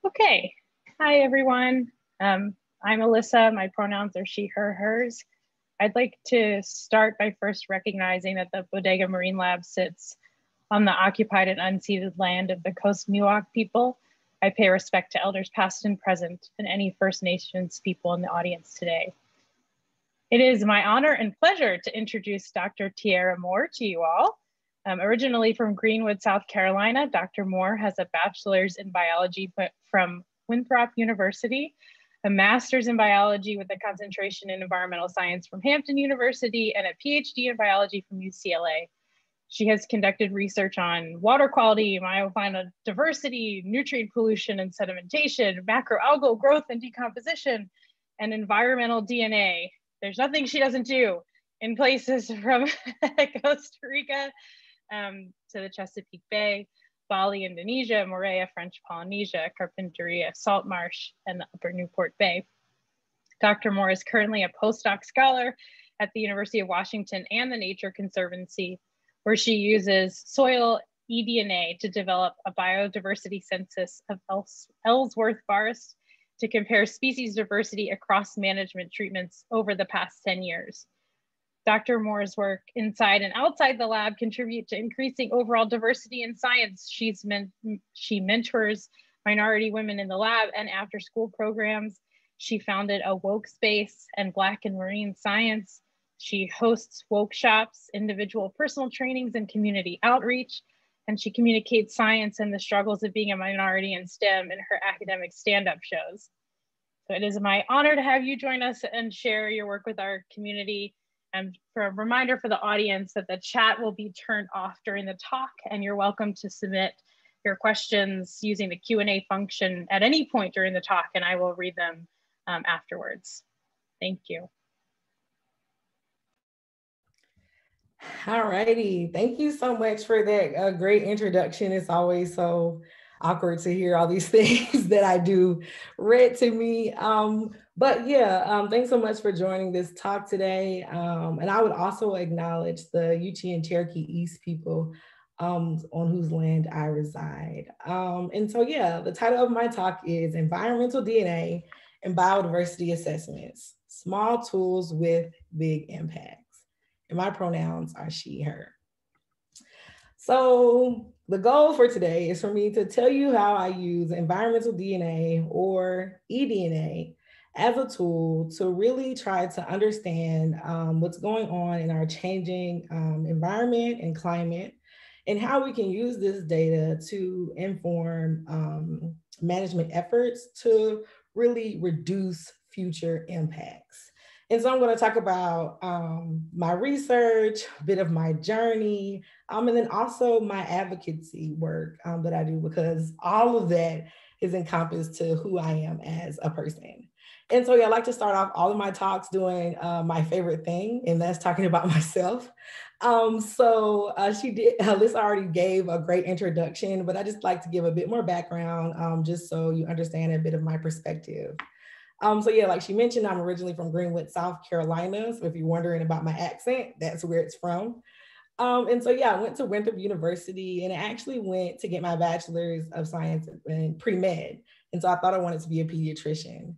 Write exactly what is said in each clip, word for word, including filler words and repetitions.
Okay, hi everyone. Um, I'm Alyssa, my pronouns are she, her, hers. I'd like to start by first recognizing that the Bodega Marine Lab sits on the occupied and unceded land of the Coast Miwok people. I pay respect to elders past and present and any First Nations people in the audience today. It is my honor and pleasure to introduce Doctor Tiara Moore to you all. Um, originally from Greenwood, South Carolina, Doctor Moore has a bachelor's in biology from Winthrop University, a master's in biology with a concentration in environmental science from Hampton University, and a PhD in biology from U C L A. She has conducted research on water quality, meiofauna diversity, nutrient pollution and sedimentation, macroalgal growth and decomposition, and environmental D N A. There's nothing she doesn't do in places from Costa Rica um, to the Chesapeake Bay, Bali, Indonesia, Moorea, French Polynesia, Carpinteria Salt Marsh, and the Upper Newport Bay. Doctor Moore is currently a postdoc scholar at the University of Washington and the Nature Conservancy, where she uses soil eDNA to develop a biodiversity census of Ellsworth Forest to compare species diversity across management treatments over the past ten years. Doctor Moore's work inside and outside the lab contribute to increasing overall diversity in science. She's men she mentors minority women in the lab and after school programs. She founded a woke space and Black and Marine science. She hosts woke shops, individual personal trainings, and community outreach. And she communicates science and the struggles of being a minority in STEM in her academic stand-up shows. So it is my honor to have you join us and share your work with our community. And for a reminder for the audience that the chat will be turned off during the talk, and you're welcome to submit your questions using the Q and A function at any point during the talk, and I will read them um, afterwards. Thank you. All righty, thank you so much for that uh, great introduction. It's always so awkward to hear all these things that I do read to me. Um, but yeah, um, thanks so much for joining this talk today. Um, and I would also acknowledge the Yuchi and Cherokee East people um, on whose land I reside. Um, and so yeah, the title of my talk is Environmental D N A and Biodiversity Assessments, Small Tools with Big Impacts. And my pronouns are she, her. So the goal for today is for me to tell you how I use environmental D N A or eDNA as a tool to really try to understand um, what's going on in our changing um, environment and climate, and how we can use this data to inform um, management efforts to really reduce future impacts. And so I'm going to talk about um, my research, a bit of my journey, um, and then also my advocacy work um, that I do, because all of that is encompassed to who I am as a person. And so yeah, I like to start off all of my talks doing uh, my favorite thing, and that's talking about myself. Um, so uh, she did, Alyssa already gave a great introduction, but I just like to give a bit more background um, just so you understand a bit of my perspective. Um, so yeah, like she mentioned, I'm originally from Greenwood, South Carolina. So if you're wondering about my accent, that's where it's from. Um, and so yeah, I went to Winthrop University, and I actually went to get my bachelor's of science in pre-med. And so I thought I wanted to be a pediatrician.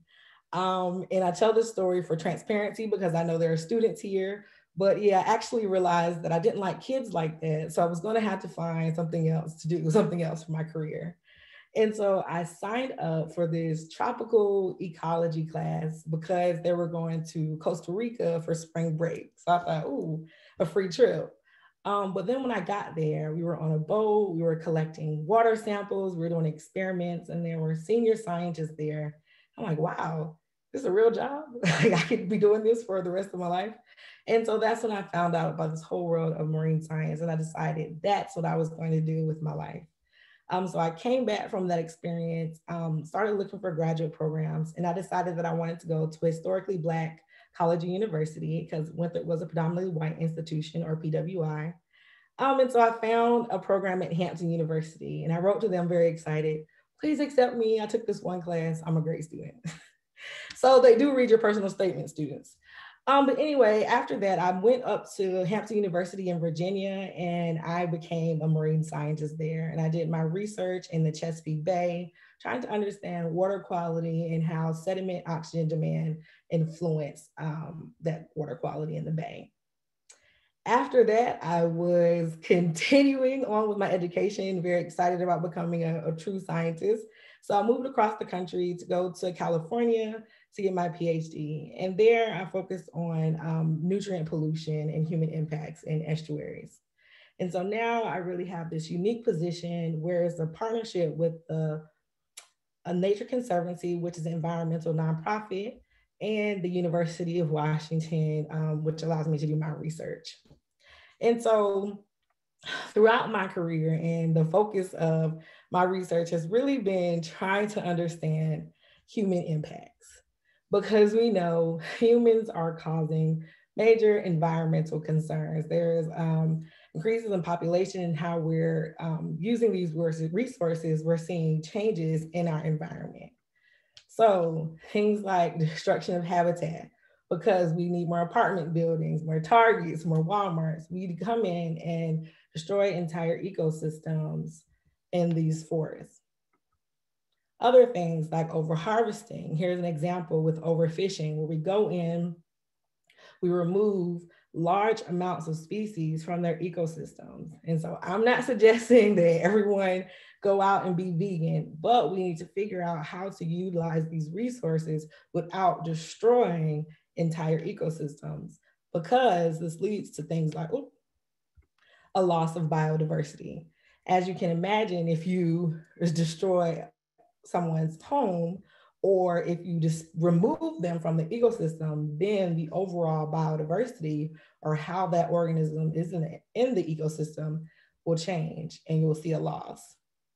Um, and I tell this story for transparency because I know there are students here, but yeah, I actually realized that I didn't like kids like that. So I was going to have to find something else to do, something else for my career. And so I signed up for this tropical ecology class because they were going to Costa Rica for spring break. So I thought, ooh, a free trip. Um, but then when I got there, we were on a boat, we were collecting water samples, we were doing experiments, and there were senior scientists there. I'm like, wow, this is a real job. Like, I could be doing this for the rest of my life. And so that's when I found out about this whole world of marine science, and I decided that's what I was going to do with my life. Um, so I came back from that experience, um, started looking for graduate programs, and I decided that I wanted to go to a historically Black college or university because Winthrop was a predominantly white institution, or P W I. Um, and so I found a program at Hampton University, and I wrote to them very excited, please accept me. I took this one class, I'm a great student. So they do read your personal statement, students. Um, but anyway, after that, I went up to Hampton University in Virginia and I became a marine scientist there. And I did my research in the Chesapeake Bay, trying to understand water quality and how sediment oxygen demand influence um, that water quality in the bay. After that, I was continuing on with my education, very excited about becoming a, a true scientist. So I moved across the country to go to California to get my PhD. And there I focused on um, nutrient pollution and human impacts in estuaries. And so now I really have this unique position where it's a partnership with the a Nature Conservancy, which is an environmental nonprofit, and the University of Washington, um, which allows me to do my research. And so throughout my career, and the focus of my research has really been trying to understand human impacts, because we know humans are causing major environmental concerns. There's um, increases in population and how we're um, using these resources, we're seeing changes in our environment. So things like destruction of habitat, because we need more apartment buildings, more Targets, more Walmarts, we come in and destroy entire ecosystems in these forests. Other things like overharvesting. Here's an example with overfishing, where we go in, we remove large amounts of species from their ecosystems. And so I'm not suggesting that everyone go out and be vegan, but we need to figure out how to utilize these resources without destroying entire ecosystems, because this leads to things like oops, a loss of biodiversity. As you can imagine, if you destroy someone's home, or if you just remove them from the ecosystem, then the overall biodiversity, or how that organism is in the, in the ecosystem, will change and you'll see a loss.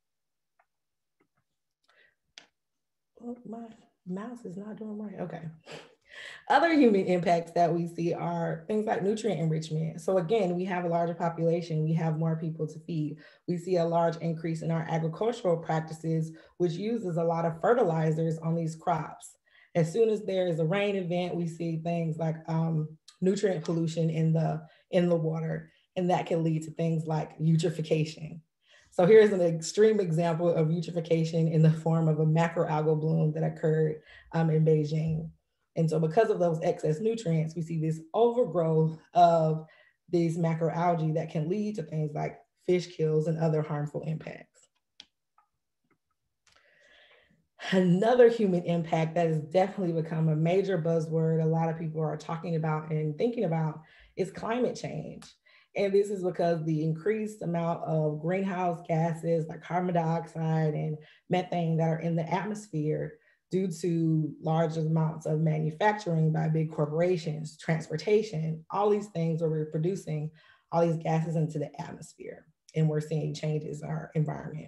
Oh, my mouse is not doing right. Okay. Other human impacts that we see are things like nutrient enrichment. So again, we have a larger population, we have more people to feed. We see a large increase in our agricultural practices, which uses a lot of fertilizers on these crops. As soon as there is a rain event, we see things like um, nutrient pollution in the, in the water, and that can lead to things like eutrophication. So here's an extreme example of eutrophication in the form of a macroalgal bloom that occurred um, in Beijing. And so because of those excess nutrients, we see this overgrowth of these macroalgae that can lead to things like fish kills and other harmful impacts. Another human impact that has definitely become a major buzzword a lot of people are talking about and thinking about is climate change. And this is because the increased amount of greenhouse gases like carbon dioxide and methane that are in the atmosphere due to large amounts of manufacturing by big corporations, transportation, all these things where we're producing all these gases into the atmosphere, and we're seeing changes in our environment.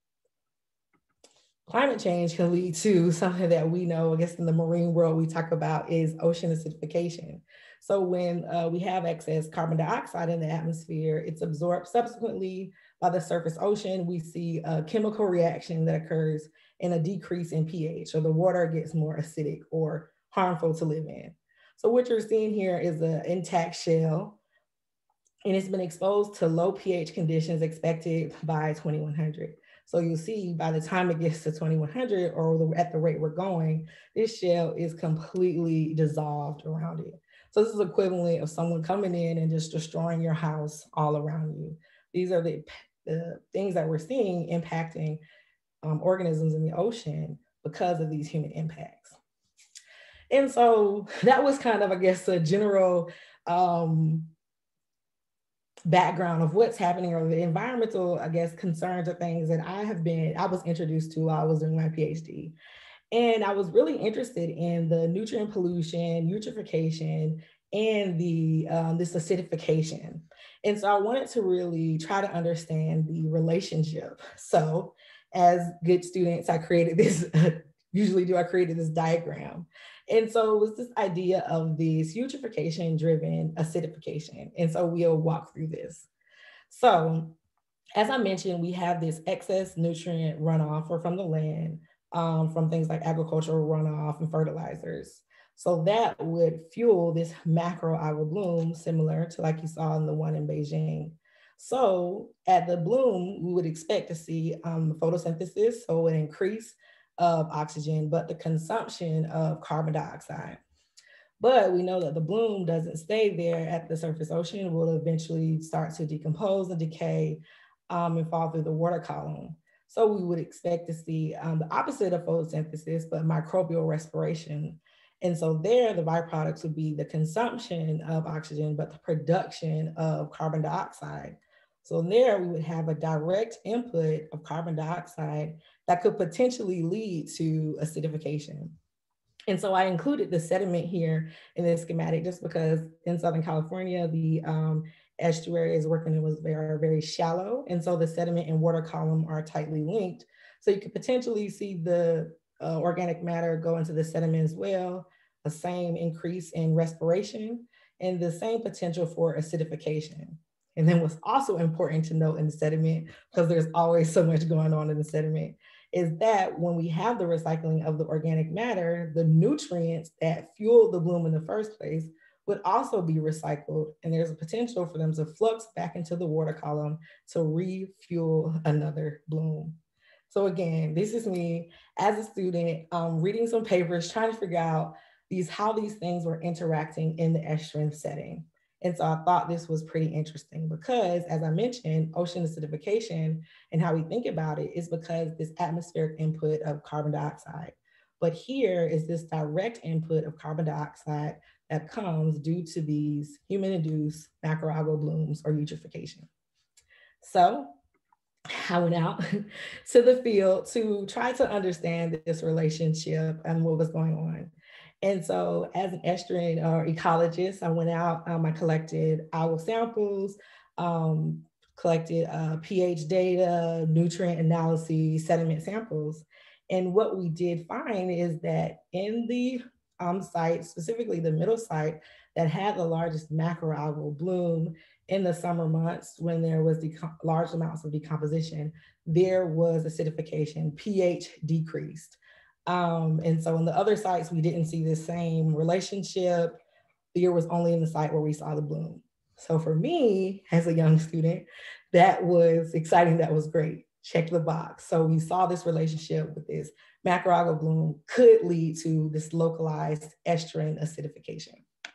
Climate change can lead to something that we know, I guess in the marine world we talk about, is ocean acidification. So when uh, we have excess carbon dioxide in the atmosphere, it's absorbed subsequently by the surface ocean. We see a chemical reaction that occurs and a decrease in pH, or the water gets more acidic or harmful to live in. So what you're seeing here is an intact shell, and it's been exposed to low pH conditions expected by twenty-one hundred. So you'll see by the time it gets to twenty-one hundred, or at the rate we're going, this shell is completely dissolved around it. So this is equivalent of someone coming in and just destroying your house all around you. These are the, the things that we're seeing impacting um, organisms in the ocean because of these human impacts. And so that was kind of, I guess, a general um, background of what's happening, or the environmental, I guess, concerns or things that I have been, I was introduced to while I was doing my PhD. And I was really interested in the nutrient pollution, eutrophication, and the um, this acidification. And so I wanted to really try to understand the relationship. So as good students, I created this, usually do, I created this diagram. And so it was this idea of this eutrophication driven acidification. And so we'll walk through this. So as I mentioned, we have this excess nutrient runoff or from the land, um, from things like agricultural runoff and fertilizers. So that would fuel this macroalgal bloom, similar to like you saw in the one in Beijing. So at the bloom, we would expect to see um, photosynthesis, so an increase of oxygen, but the consumption of carbon dioxide. But we know that the bloom doesn't stay there at the surface ocean. It will eventually start to decompose and decay um, and fall through the water column. So we would expect to see um, the opposite of photosynthesis, but microbial respiration. And so there, the byproducts would be the consumption of oxygen, but the production of carbon dioxide. So there we would have a direct input of carbon dioxide that could potentially lead to acidification. And so I included the sediment here in this schematic just because in Southern California, the um, estuary is working in was very, very shallow. And so the sediment and water column are tightly linked. So you could potentially see the uh, organic matter go into the sediment as well, the same increase in respiration, and the same potential for acidification. And then what's also important to note in the sediment, because there's always so much going on in the sediment, is that when we have the recycling of the organic matter, the nutrients that fuel the bloom in the first place would also be recycled. And there's a potential for them to flux back into the water column to refuel another bloom. So again, this is me as a student um, reading some papers, trying to figure out these, how these things were interacting in the estuarine setting. And so I thought this was pretty interesting because, as I mentioned, ocean acidification and how we think about it is because this atmospheric input of carbon dioxide. But here is this direct input of carbon dioxide that comes due to these human-induced macroalgal blooms or eutrophication. So I went out to the field to try to understand this relationship and what was going on. And so as an estuarine or ecologist, I went out, um, I collected algal samples, um, collected uh, pH data, nutrient analyses, sediment samples. And what we did find is that in the um, site, specifically the middle site that had the largest macroalgal bloom in the summer months when there was large amounts of decomposition, there was acidification, pH decreased. Um, and so in the other sites, we didn't see the same relationship. Beer was only in the site where we saw the bloom. So for me, as a young student, that was exciting, that was great. Check the box. So we saw this relationship with this macroalgal bloom could lead to this localized estuarine acidification.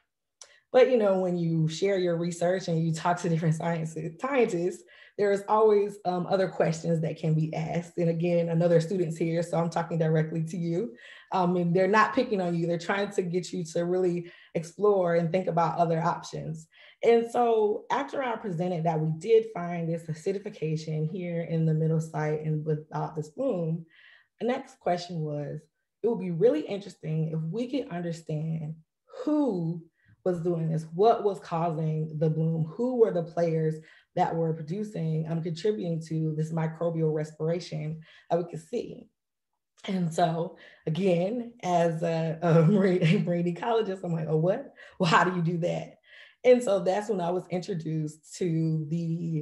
But you know, when you share your research and you talk to different scientists, there's always um, other questions that can be asked. And again, another student's here, so I'm talking directly to you. Um, and they're not picking on you. They're trying to get you to really explore and think about other options. And so after I presented that we did find this acidification here in the middle site and without this bloom, the next question was, it would be really interesting if we could understand who was doing this, what was causing the bloom, who were the players that were producing, um, contributing to this microbial respiration that we could see. And so again, as a, a marine, a marine ecologist, I'm like, oh, what? Well, how do you do that? And so that's when I was introduced to the,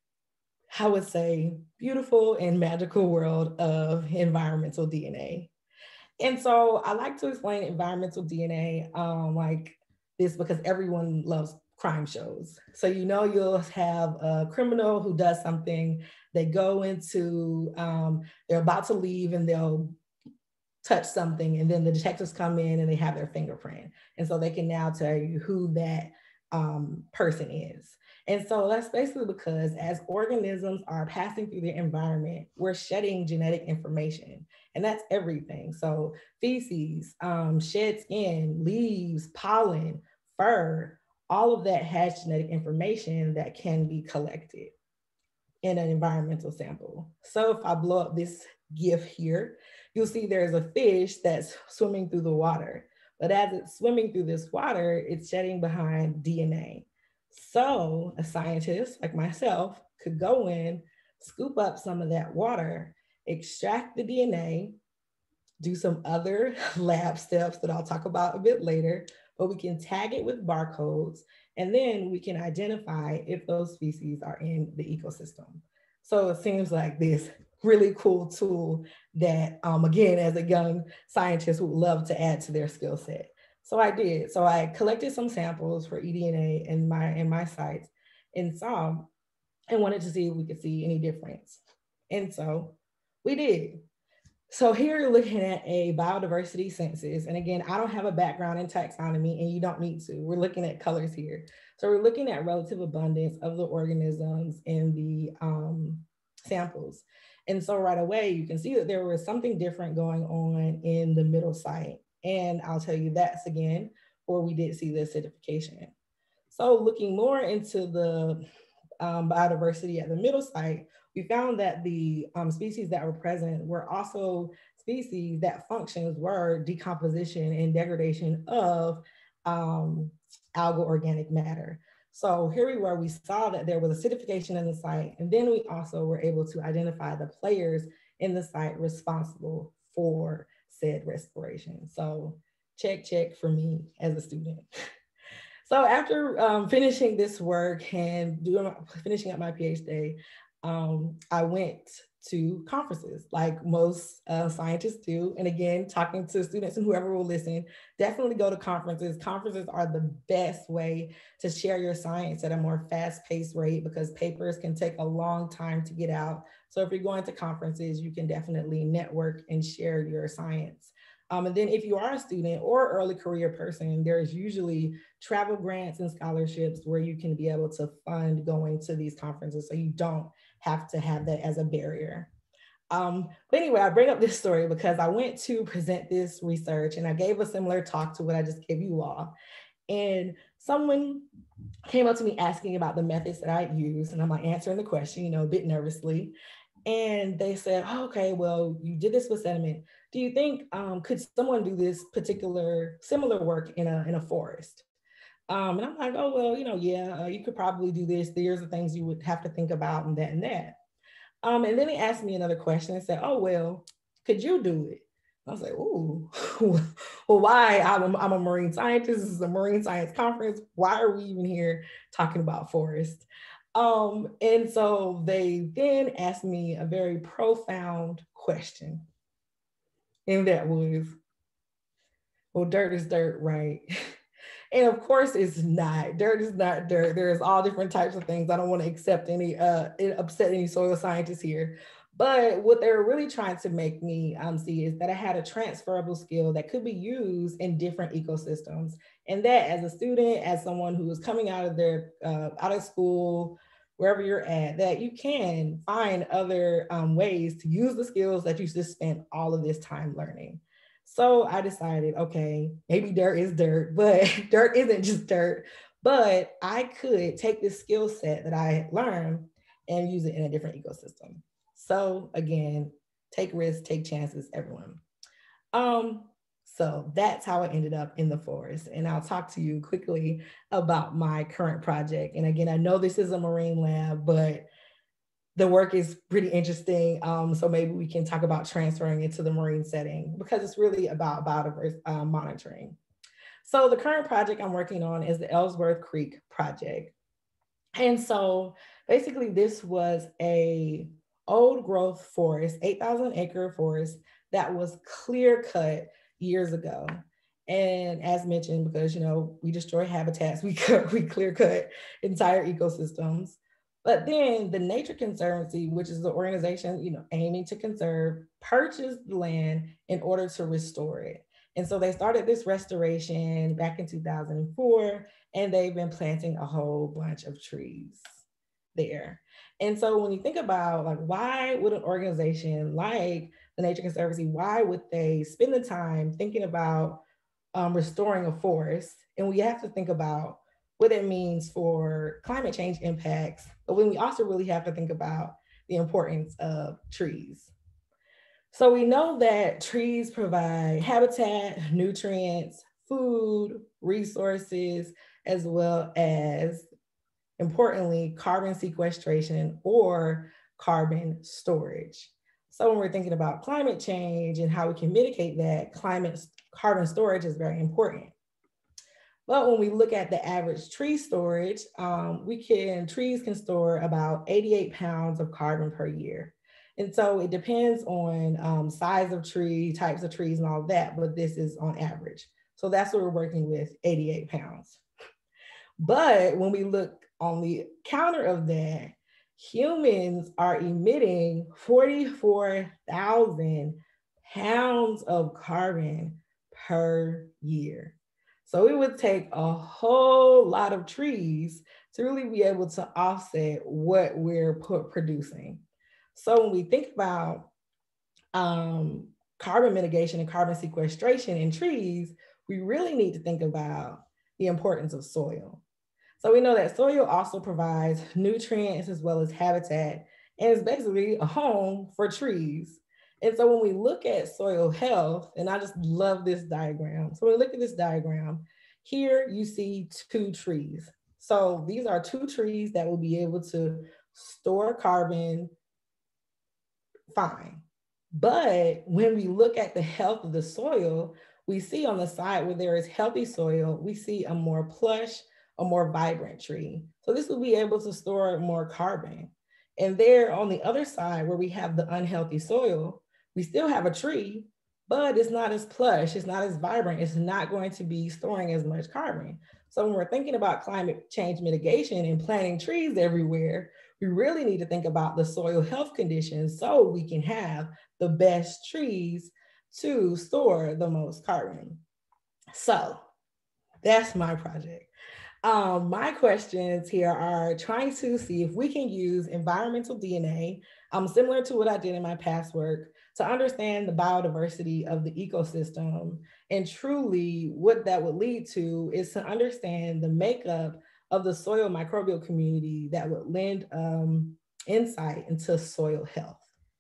I would say, beautiful and magical world of environmental D N A. And so I like to explain environmental D N A um, like this because everyone loves crime shows. So you know you'll have a criminal who does something, they go into, um, they're about to leave and they'll touch something and then the detectives come in and they have their fingerprint. And so they can now tell you who that um, person is. And so that's basically because as organisms are passing through their environment, we're shedding genetic information, and that's everything. So feces, um, shed skin, leaves, pollen, fur, all of that has genetic information that can be collected in an environmental sample. So if I blow up this GIF here, you'll see there's a fish that's swimming through the water. But as it's swimming through this water, it's shedding behind D N A. So a scientist like myself could go in, scoop up some of that water, extract the D N A, do some other lab steps that I'll talk about a bit later, but we can tag it with barcodes, and then we can identify if those species are in the ecosystem. So it seems like this really cool tool that, um, again, as a young scientist would love to add to their skill set. So I did. So I collected some samples for eDNA in my, in my sites and saw and wanted to see if we could see any difference. And so we did. So here you're looking at a biodiversity census. And again, I don't have a background in taxonomy and you don't need to. We're looking at colors here. So we're looking at relative abundance of the organisms in the um, samples. And so right away, you can see that there was something different going on in the middle site. And I'll tell you that's again, where we did see the acidification. So looking more into the um, biodiversity at the middle site, we found that the um, species that were present were also species that functions were decomposition and degradation of um, algal organic matter. So here we were, we saw that there was acidification in the site, and then we also were able to identify the players in the site responsible for said respiration. So check, check for me as a student. So after um, finishing this work and doing, finishing up my PhD, um, I went to conferences like most uh, scientists do. And again, talking to students and whoever will listen, definitely go to conferences. Conferences are the best way to share your science at a more fast-paced rate because papers can take a long time to get out. So if you're going to conferences, you can definitely network and share your science. Um, and then if you are a student or early career person, there's usually travel grants and scholarships where you can be able to fund going to these conferences so you don't have to have that as a barrier. Um, but anyway, I bring up this story because I went to present this research and I gave a similar talk to what I just gave you all. And someone came up to me asking about the methods that I use, and I'm like answering the question, you know, a bit nervously. And they said, oh, okay, well, you did this with sediment. Do you think, um, could someone do this particular similar work in a, in a forest? Um, and I'm like, oh, well, you know, yeah, uh, you could probably do this. There's the things you would have to think about and that and that. Um, and then he asked me another question and said, oh, well, could you do it? I was like, ooh, well, why? I'm a, I'm a marine scientist. This is a marine science conference. Why are we even here talking about forest? Um, and so they then asked me a very profound question. And that was, well, dirt is dirt, right? And of course it's not. Dirt is not dirt. There's all different types of things. I don't want to accept any, uh, upset any soil scientists here. But what they're really trying to make me um, see is that I had a transferable skill that could be used in different ecosystems. And that as a student, as someone who is coming out of their, uh, out of school, wherever you're at, that you can find other um, ways to use the skills that you just spent all of this time learning. So I decided, okay, maybe dirt is dirt, but dirt isn't just dirt, but I could take this skill set that I learned and use it in a different ecosystem. So again, take risks, take chances, everyone. Um, so that's how I ended up in the forest. And I'll talk to you quickly about my current project. And again, I know this is a marine lab, but the work is pretty interesting. Um, so maybe we can talk about transferring it to the marine setting because it's really about biodiversity uh, monitoring. So the current project I'm working on is the Ellsworth Creek project. And so basically this was a old growth forest, eight thousand acre forest that was clear cut years ago. And as mentioned, because, you know, we destroy habitats, we, cut, we clear cut entire ecosystems. But then the Nature Conservancy, which is the organization, you know, aiming to conserve, purchased the land in order to restore it. And so they started this restoration back in two thousand four, and they've been planting a whole bunch of trees there. And so when you think about like, why would an organization like the Nature Conservancy, why would they spend the time thinking about um, restoring a forest? And we have to think about what it means for climate change impacts, but when we also really have to think about the importance of trees. So we know that trees provide habitat, nutrients, food, resources, as well as, importantly, carbon sequestration or carbon storage. So when we're thinking about climate change and how we can mitigate that, climate carbon storage is very important. But when we look at the average tree storage, um, we can, trees can store about eighty-eight pounds of carbon per year. And so it depends on um, size of tree, types of trees and all of that, but this is on average. So So that's what we're working with, eighty-eight pounds. But when we look on the counter of that, humans are emitting forty-four thousand pounds of carbon per year. So it would take a whole lot of trees to really be able to offset what we're producing. So when we think about um, carbon mitigation and carbon sequestration in trees, we really need to think about the importance of soil. So we know that soil also provides nutrients as well as habitat, and it's basically a home for trees. And so when we look at soil health, and I just love this diagram. So when we look at this diagram, here you see two trees. So these are two trees that will be able to store carbon fine. But when we look at the health of the soil, we see on the side where there is healthy soil, we see a more plush, a more vibrant tree. So this will be able to store more carbon. And there on the other side where we have the unhealthy soil, we still have a tree, but it's not as plush, it's not as vibrant, it's not going to be storing as much carbon. So when we're thinking about climate change mitigation and planting trees everywhere, we really need to think about the soil health conditions so we can have the best trees to store the most carbon. So that's my project. Um, my questions here are trying to see if we can use environmental D N A, um, similar to what I did in my past work, to understand the biodiversity of the ecosystem. And truly what that would lead to is to understand the makeup of the soil microbial community that would lend um, insight into soil health.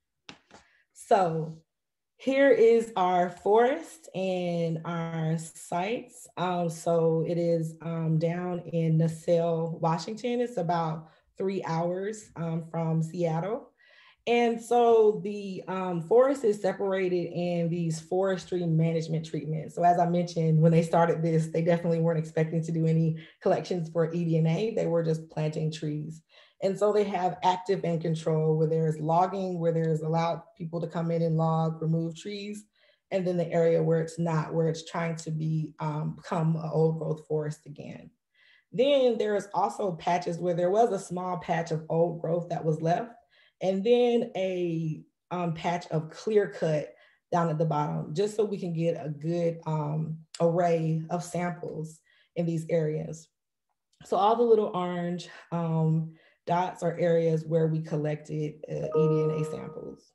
So here is our forest and our sites. Um, so it is um, down in Nassau, Washington. It's about three hours um, from Seattle. And so the um, forest is separated in these forestry management treatments. So as I mentioned, when they started this, they definitely weren't expecting to do any collections for eDNA. They were just planting trees. And so they have active and control, where there's logging, where there's allowed people to come in and log, remove trees, and then the area where it's not, where it's trying to be um, become an old growth forest again. Then there's also patches where there was a small patch of old growth that was left, and then a um, patch of clear cut down at the bottom, just so we can get a good um, array of samples in these areas. So all the little orange um, dots are areas where we collected uh, eDNA samples.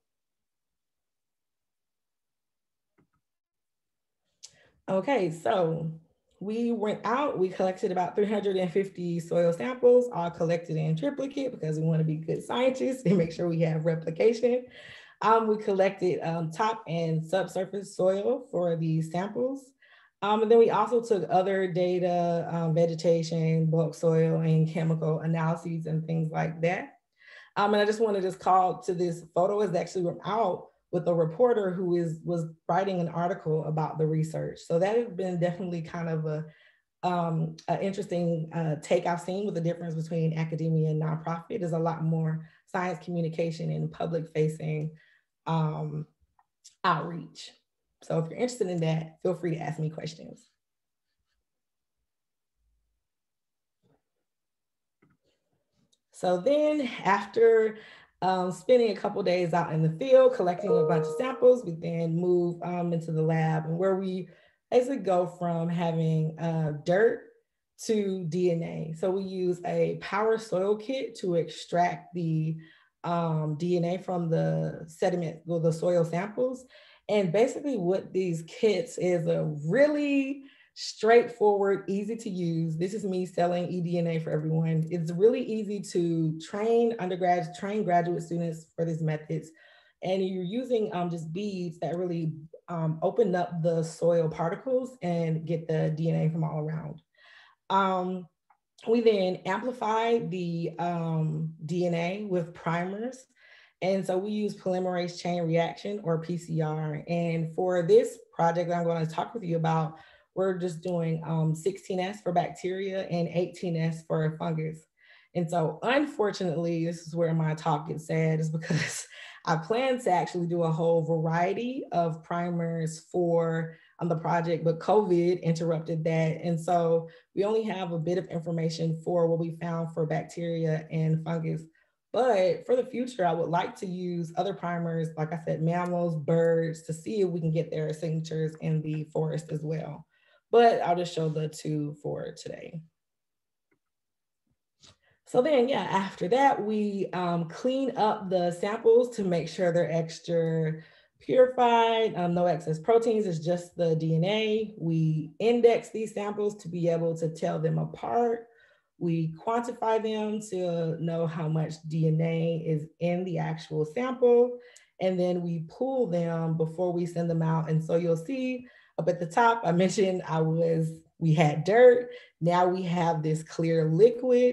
Okay, so we went out, we collected about three hundred fifty soil samples, all collected in triplicate because we want to be good scientists and make sure we have replication. Um, we collected um, top and subsurface soil for these samples. Um, and then we also took other data, um, vegetation, bulk soil, and chemical analyses and things like that. Um, and I just want to just call to this photo is actually from out with a reporter who is was writing an article about the research. So that has been definitely kind of a um, an interesting uh, take I've seen with the difference between academia and nonprofit. There's a lot more science communication and public facing um, outreach. So if you're interested in that, feel free to ask me questions. So then after um, spending a couple days out in the field, collecting a bunch of samples, we then move um, into the lab, and where we basically go from having uh, dirt to D N A. So we use a power soil kit to extract the um, D N A from the sediment, well, the soil samples. And basically what these kits is a really straightforward, easy to use. This is me selling eDNA for everyone. It's really easy to train undergrads, train graduate students for these methods. And you're using um, just beads that really um, open up the soil particles and get the D N A from all around. Um, we then amplify the um, D N A with primers. And so we use polymerase chain reaction, or P C R. And for this project I'm going to talk with you about, we're just doing um, sixteen S for bacteria and eighteen S for fungus. And so unfortunately, this is where my talk gets sad, is because I plan to actually do a whole variety of primers for on the project, but COVID interrupted that. And so we only have a bit of information for what we found for bacteria and fungus. But for the future, I would like to use other primers, like I said, mammals, birds, to see if we can get their signatures in the forest as well. But I'll just show the two for today. So then, yeah, after that, we um, clean up the samples to make sure they're extra purified, um, no excess proteins, it's just the D N A. We index these samples to be able to tell them apart. We quantify them to know how much D N A is in the actual sample. And then we pool them before we send them out. And so you'll see up at the top, I mentioned I was, we had dirt. Now we have this clear liquid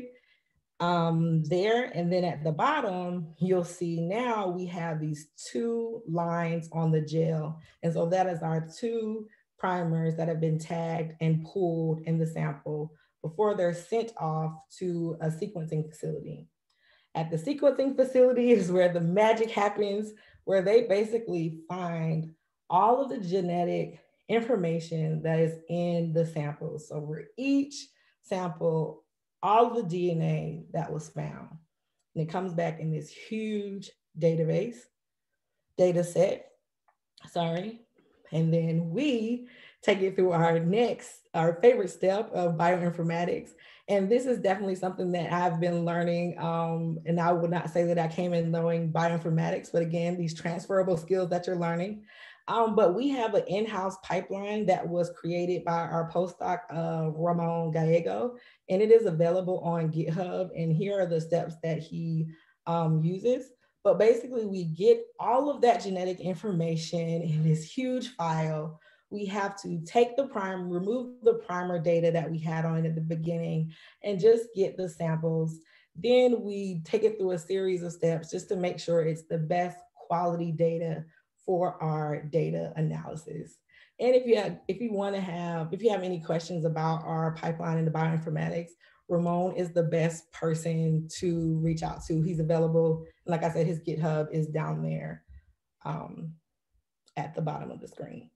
um, there. And then at the bottom, you'll see now we have these two lines on the gel. And so that is our two primers that have been tagged and pooled in the sample before they're sent off to a sequencing facility. At the sequencing facility is where the magic happens, where they basically find all of the genetic information that is in the sample. So for each sample, all of the D N A that was found. And it comes back in this huge database, data set, sorry. And then we take it through our next, our favorite step of bioinformatics. And this is definitely something that I've been learning. Um, and I would not say that I came in knowing bioinformatics, but again, these transferable skills that you're learning. Um, but we have an in-house pipeline that was created by our postdoc, uh, Ramon Gallego, and it is available on GitHub. And here are the steps that he um, uses. But basically we get all of that genetic information in this huge file. We have to take the primer, remove the primer data that we had on at the beginning and just get the samples. Then we take it through a series of steps just to make sure it's the best quality data for our data analysis. And if you have, if you want to have, if you have any questions about our pipeline into bioinformatics, Ramon is the best person to reach out to. He's available. Like I said, his GitHub is down there um, at the bottom of the screen.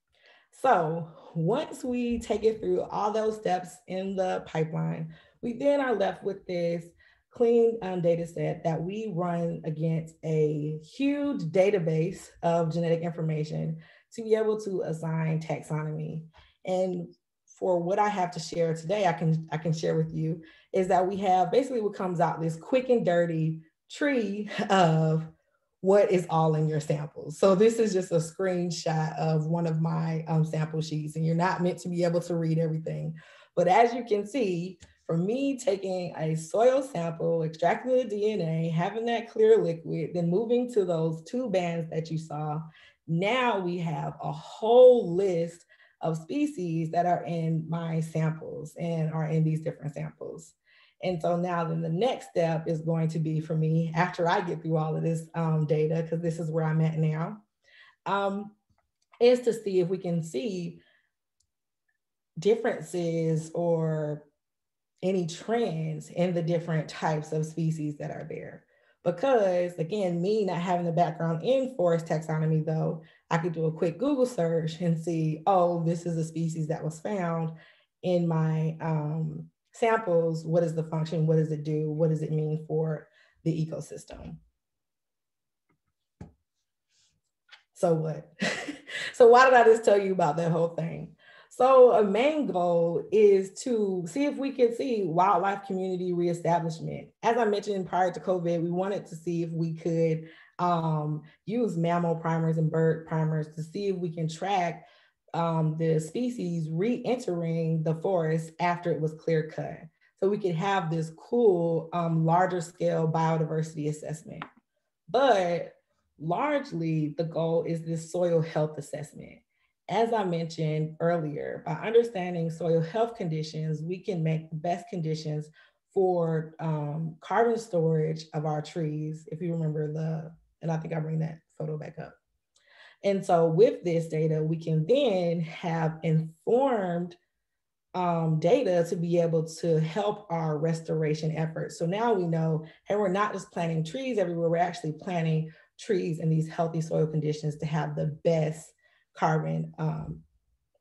So once we take it through all those steps in the pipeline, we then are left with this clean um, data set that we run against a huge database of genetic information to be able to assign taxonomy. And for what I have to share today, I can, I can share with you is that we have basically what comes out this quick and dirty tree of what is all in your samples. So this is just a screenshot of one of my um, sample sheets, and you're not meant to be able to read everything. But as you can see, for me taking a soil sample, extracting the D N A, having that clear liquid, then moving to those two bands that you saw, now we have a whole list of species that are in my samples and are in these different samples. And so now then the next step is going to be for me, after I get through all of this um, data, because this is where I'm at now, um, is to see if we can see differences or any trends in the different types of species that are there. Because again, me not having a background in forest taxonomy though, I could do a quick Google search and see, oh, this is a species that was found in my um, samples. What is the function? What does it do? What does it mean for the ecosystem? So what? So why did I just tell you about that whole thing? So a main goal is to see if we can see wildlife community reestablishment. As I mentioned prior to COVID, we wanted to see if we could um, use mammal primers and bird primers to see if we can track um, the species re-entering the forest after it was clear cut. So we could have this cool, um, larger scale biodiversity assessment. But largely the goal is this soil health assessment. As I mentioned earlier, by understanding soil health conditions, we can make the best conditions for um, carbon storage of our trees, if you remember the, and I think I bring that photo back up. And so with this data, we can then have informed um, data to be able to help our restoration efforts. So now we know, hey, we're not just planting trees everywhere, we're actually planting trees in these healthy soil conditions to have the best carbon um,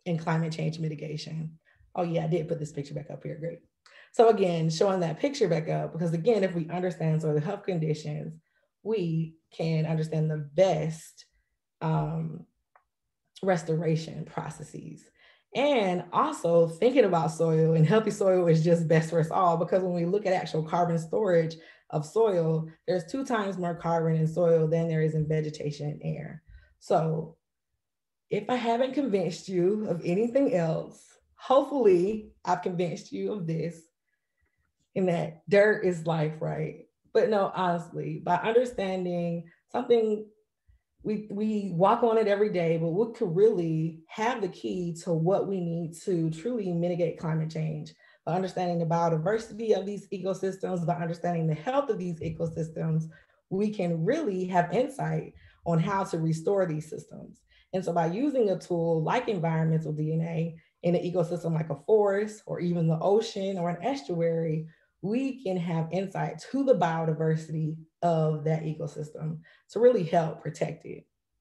in climate change mitigation. Oh yeah, I did put this picture back up here, great. So again, showing that picture back up, because again, if we understand soil health conditions, we can understand the best um, restoration processes. And also thinking about soil, and healthy soil is just best for us all, because when we look at actual carbon storage of soil, there's two times more carbon in soil than there is in vegetation and air. So if I haven't convinced you of anything else, hopefully I've convinced you of this, in that dirt is life, right? But no, honestly, by understanding something, we, we walk on it every day, but what could really have the key to what we need to truly mitigate climate change, by understanding the biodiversity of these ecosystems, by understanding the health of these ecosystems, we can really have insight on how to restore these systems. And so by using a tool like environmental D N A in an ecosystem like a forest or even the ocean or an estuary, we can have insight to the biodiversity of that ecosystem to really help protect it.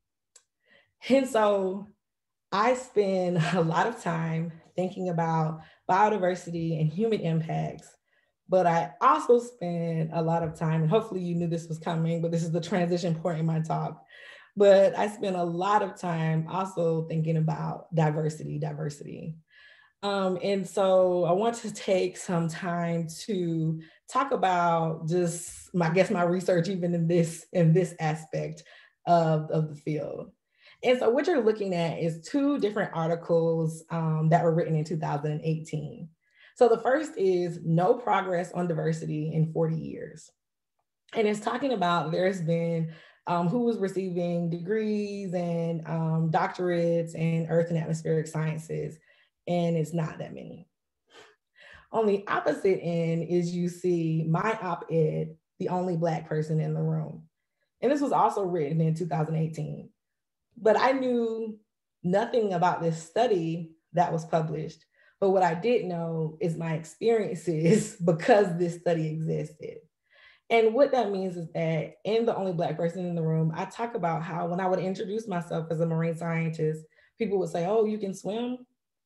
And so I spend a lot of time thinking about biodiversity and human impacts, but I also spend a lot of time, and hopefully you knew this was coming, but this is the transition point in my talk, but I spend a lot of time also thinking about diversity, diversity. Um, and so I want to take some time to talk about just, my, I guess, my research even in this, in this aspect of, of the field. And so what you're looking at is two different articles um, that were written in two thousand eighteen. So the first is No Progress on Diversity in forty years. And it's talking about there's been um, who was receiving degrees and um, doctorates in earth and atmospheric sciences, and it's not that many. On the opposite end is you see my op-ed, the only Black person in the room. And this was also written in two thousand eighteen. But I knew nothing about this study that was published. But what I did know is my experiences because this study existed. And what that means is that in the only Black person in the room, I talk about how when I would introduce myself as a marine scientist, people would say, oh, you can swim?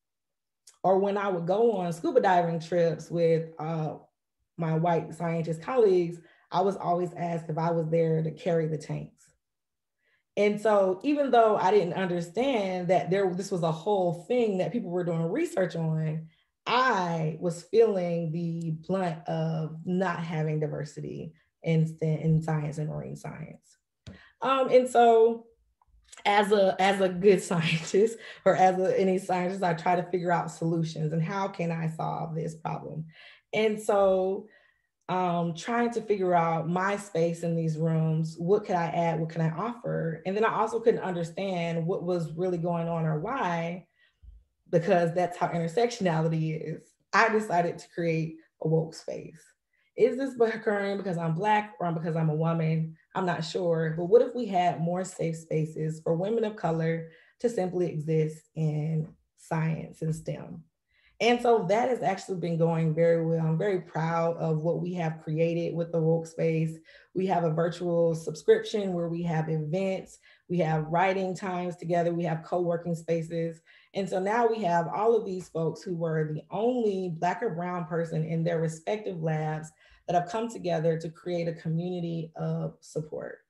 Or when I would go on scuba diving trips with uh, my white scientist colleagues, I was always asked if I was there to carry the tanks. And so even though I didn't understand that there, this was a whole thing that people were doing research on, I was feeling the blunt of not having diversity in, in science and marine science. Um, and so as a, as a good scientist, or as a, any scientist, I try to figure out solutions and how can I solve this problem. And so Um, trying to figure out my space in these rooms, what could I add, what can I offer? And then I also couldn't understand what was really going on or why, because that's how intersectionality is. I decided to create a woke space. Is this occurring because I'm Black or because I'm a woman? I'm not sure, but what if we had more safe spaces for women of color to simply exist in science and STEM? And so that has actually been going very well. I'm very proud of what we have created with the woke space. We have a virtual subscription where we have events, we have writing times together, we have co-working spaces. And so now we have all of these folks who were the only Black or brown person in their respective labs that have come together to create a community of support.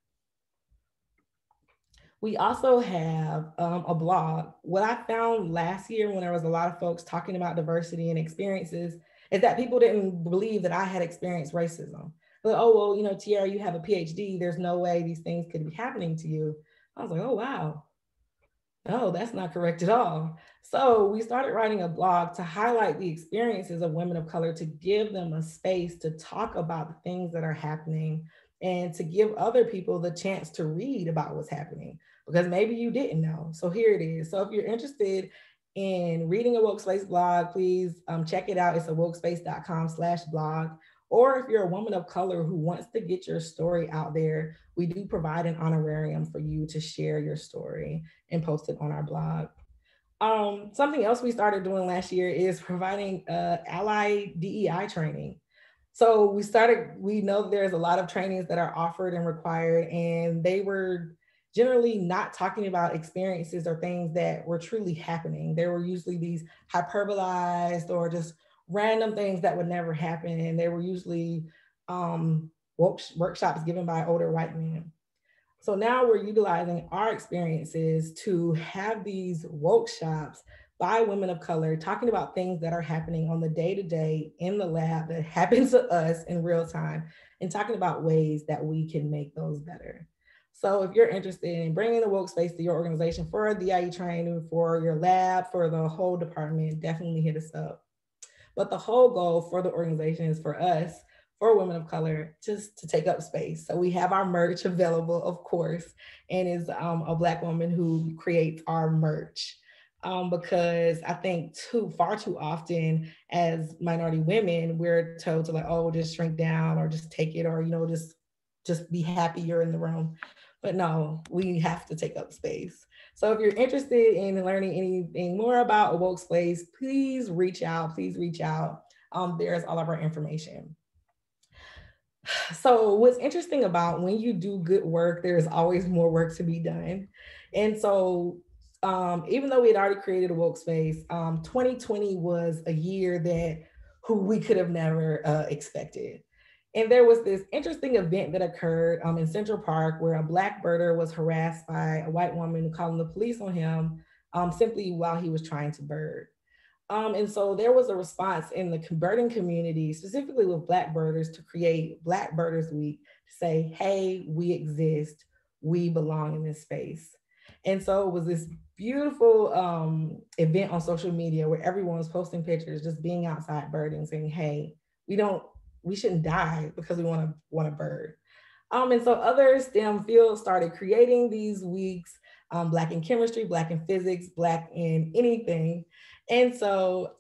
We also have um, a blog. What I found last year when there was a lot of folks talking about diversity and experiences is that people didn't believe that I had experienced racism. But, oh, well, you know, Tiara, you have a PhD. There's no way these things could be happening to you. I was like, oh, wow. No, that's not correct at all. So we started writing a blog to highlight the experiences of women of color, to give them a space to talk about the things that are happening and to give other people the chance to read about what's happening, because maybe you didn't know. So here it is. So if you're interested in reading a Woke Space blog, please um, check it out. It's a wokespace.com slash blog. Or if you're a woman of color who wants to get your story out there, we do provide an honorarium for you to share your story and post it on our blog. Um, something else we started doing last year is providing uh, ally D E I training. So we started, we know there's a lot of trainings that are offered and required, and they were generally not talking about experiences or things that were truly happening. There were usually these hyperbolized or just random things that would never happen. And they were usually um, work, workshops given by older white men. So now we're utilizing our experiences to have these workshops by women of color, talking about things that are happening on the day-to-day in the lab that happen to us in real time, and talking about ways that we can make those better. So if you're interested in bringing the woke space to your organization for a D I E training, for your lab, for the whole department, definitely hit us up. But the whole goal for the organization is for us, for women of color, just to take up space. So we have our merch available, of course, and is um, a Black woman who creates our merch. Um, because I think too far too often as minority women, we're told to like, oh, just shrink down or just take it, or, you know, just, just be happy you're in the room. But no, we have to take up space. So if you're interested in learning anything more about a woke space, please reach out, please reach out. Um, there's all of our information. So what's interesting about when you do good work, there's always more work to be done. And so um, even though we had already created a woke space, um, twenty twenty was a year that who we could have never uh, expected. And there was this interesting event that occurred um, in Central Park where a Black birder was harassed by a white woman calling the police on him um, simply while he was trying to bird. Um, and so there was a response in the birding community, specifically with Black birders, to create Black Birders Week to say, hey, we exist, we belong in this space. And so it was this beautiful um, event on social media where everyone was posting pictures, just being outside birding, saying, hey, we don't, we shouldn't die because we want to want to bird. Um, and so other STEM fields started creating these weeks, um, Black in chemistry, Black in physics, Black in anything. And so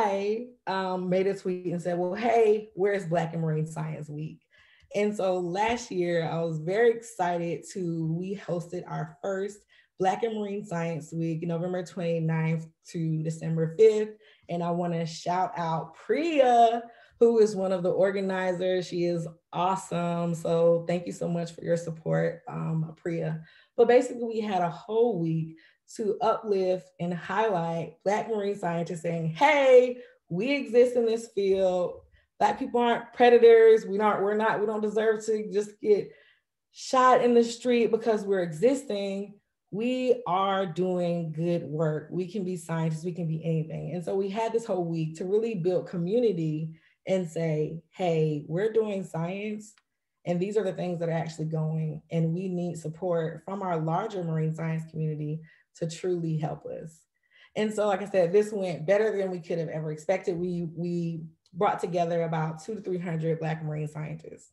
I um, made a tweet and said, well, hey, where's Black in Marine Science Week? And so last year, I was very excited to, we hosted our first Black in Marine Science Week, November twenty-ninth to December fifth. And I want to shout out Priya, who is one of the organizers. She is awesome. So thank you so much for your support, um, Priya. But basically we had a whole week to uplift and highlight Black marine scientists saying, hey, we exist in this field. Black people aren't predators. We aren't, we're not, we don't deserve to just get shot in the street because we're existing. We are doing good work. We can be scientists, we can be anything. And so we had this whole week to really build community and say, hey, we're doing science and these are the things that are actually going, and we need support from our larger marine science community to truly help us. And so, like I said, this went better than we could have ever expected. We, we brought together about two to three hundred Black marine scientists.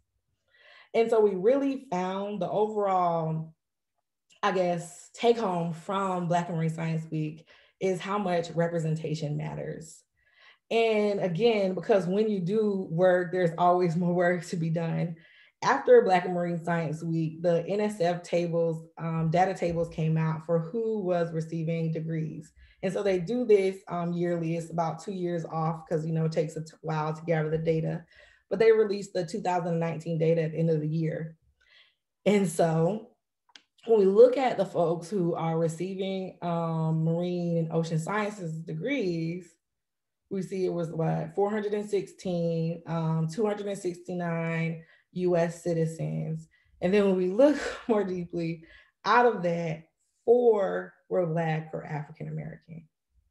And so we really found the overall, I guess, take home from Black Marine Science Week is how much representation matters. And again, because when you do work, there's always more work to be done. After Black Marine Science Week, the N S F tables, um, data tables came out for who was receiving degrees. And so they do this um, yearly. It's about two years off because, you know, it takes a while to gather the data. But they released the two thousand nineteen data at the end of the year. And so when we look at the folks who are receiving um, marine and ocean sciences degrees, we see it was what, four hundred sixteen, um, two hundred sixty-nine U S citizens. And then when we look more deeply, out of that, four were Black or African American.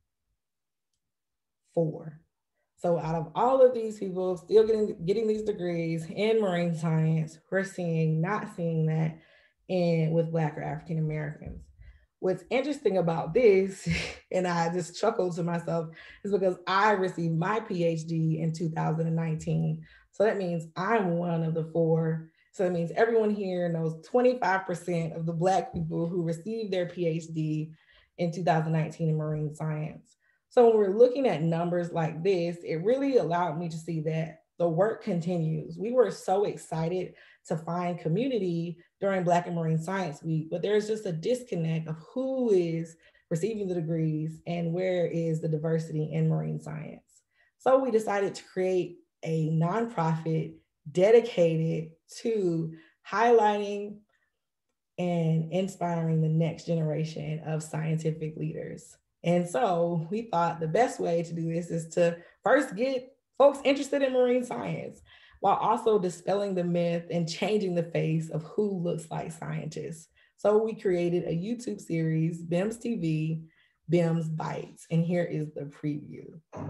Four. So out of all of these people still getting, getting these degrees in marine science, we're seeing, not seeing that in with Black or African Americans. What's interesting about this, and I just chuckled to myself, is because I received my PhD in two thousand nineteen. So that means I'm one of the four. So that means everyone here knows twenty-five percent of the Black people who received their PhD in two thousand nineteen in marine science. So when we're looking at numbers like this, it really allowed me to see that the work continues. We were so excited to find community during Black and Marine Science Week, but there's just a disconnect of who is receiving the degrees and where is the diversity in marine science. So we decided to create a nonprofit dedicated to highlighting and inspiring the next generation of scientific leaders. And so we thought the best way to do this is to first get folks interested in marine science while also dispelling the myth and changing the face of who looks like scientists. So we created a YouTube series, B I M S T V, B I M S Bites, and here is the preview.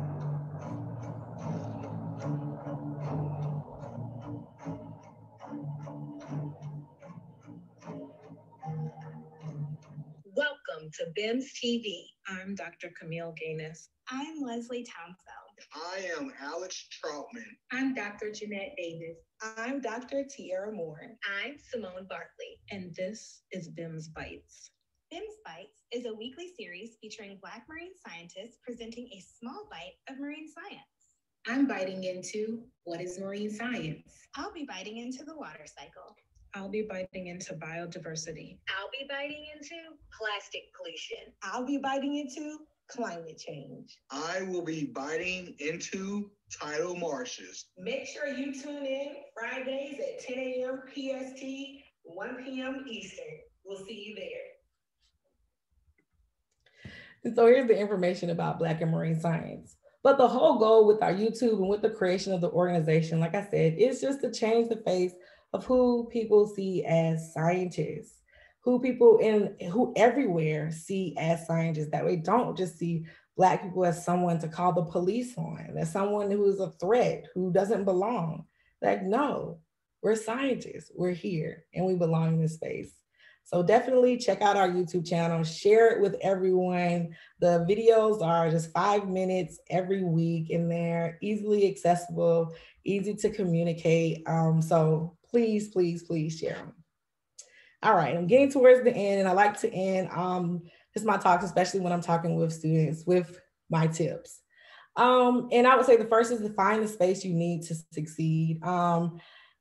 Welcome to B I M S T V. I'm Doctor Camille Gaines. I'm Leslie Townsveld. I am Alex Troutman. I'm Doctor Jeanette Davis. I'm Doctor Tiara Moore. I'm Simone Bartley. And this is B I M S Bites. B I M S Bites is a weekly series featuring Black marine scientists presenting a small bite of marine science. I'm biting into what is marine science. I'll be biting into the water cycle. I'll be biting into biodiversity. I'll be biting into plastic pollution. I'll be biting into climate change. I will be biting into tidal marshes. Make sure you tune in Fridays at ten a.m. P S T, one p.m. Eastern. We'll see you there. And so here's the information about Black and marine science. But the whole goal with our YouTube and with the creation of the organization, like I said, is just to change the face of who people see as scientists, who people in, who everywhere see as scientists, that we don't just see Black people as someone to call the police on, as someone who is a threat, who doesn't belong. Like, no, we're scientists, we're here, and we belong in this space. So definitely check out our YouTube channel, share it with everyone. The videos are just five minutes every week and they're easily accessible, easy to communicate. Um, so please, please, please share them. All right, I'm getting towards the end and I like to end um, just my talks, especially when I'm talking with students, with my tips. Um, and I would say the first is to find the space you need to succeed. Um,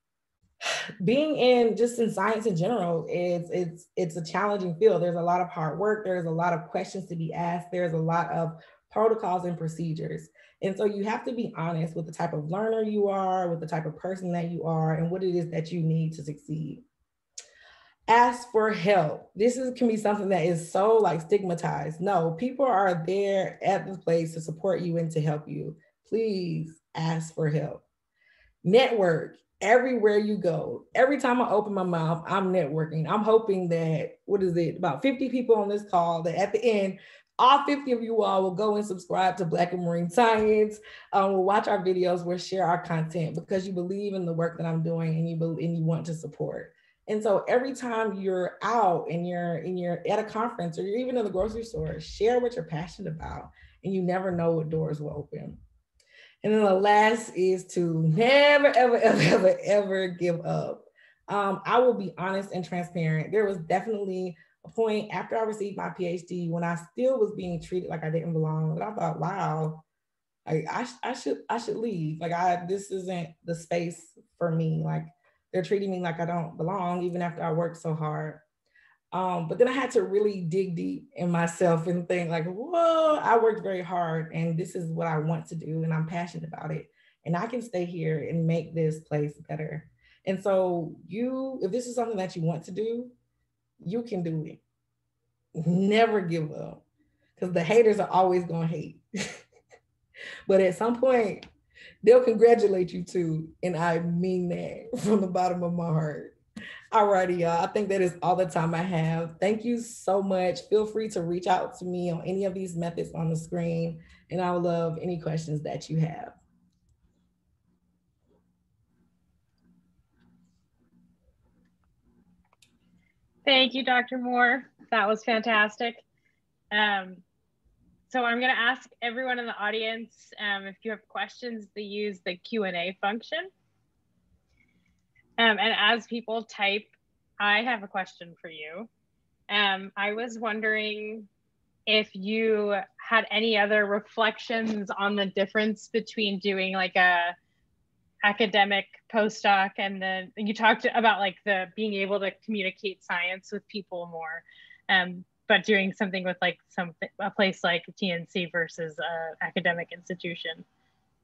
Being in just in science in general, it's it's it's a challenging field. There's a lot of hard work. There's a lot of questions to be asked. There's a lot of protocols and procedures. And so you have to be honest with the type of learner you are, with the type of person that you are, and what it is that you need to succeed. Ask for help. This is, can be something that is so like stigmatized. No, people are there at this place to support you and to help you. Please ask for help. Network. Everywhere you go, every time I open my mouth, I'm networking. I'm hoping that, what is it, about fifty people on this call, that at the end, all fifty of you all will go and subscribe to Black and Marine Science. Um, we'll watch our videos, we'll share our content because you believe in the work that I'm doing and you believe, and you want to support. And so every time you're out and you're, and you're at a conference or you're even in the grocery store, share what you're passionate about and you never know what doors will open. And then the last is to never, ever, ever, ever, ever give up. Um, I will be honest and transparent. There was definitely a point after I received my PhD when I still was being treated like I didn't belong. But I thought, wow, I, I, I should I should leave. Like I, this isn't the space for me. Like they're treating me like I don't belong, even after I worked so hard. Um, but then I had to really dig deep in myself and think like, whoa, I worked very hard and this is what I want to do and I'm passionate about it. And I can stay here and make this place better. And so you, if this is something that you want to do, you can do it. Never give up because the haters are always gonna hate. But at some point, they'll congratulate you too. And I mean that from the bottom of my heart. Alrighty, y'all. I think that is all the time I have. Thank you so much. Feel free to reach out to me on any of these methods on the screen, and I would love any questions that you have. Thank you, Doctor Moore. That was fantastic. Um, so I'm going to ask everyone in the audience um, if you have questions to use the Q and A function. Um, and as people type, I have a question for you. Um, I was wondering if you had any other reflections on the difference between doing like a academic postdoc and then you talked about like the being able to communicate science with people more, um, but doing something with like some a place like T N C versus an academic institution.